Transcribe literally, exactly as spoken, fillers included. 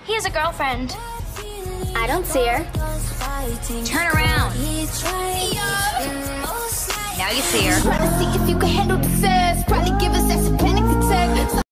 He has a girlfriend. I don't see her. Turn around. Now you see her. Trying to see if you can handle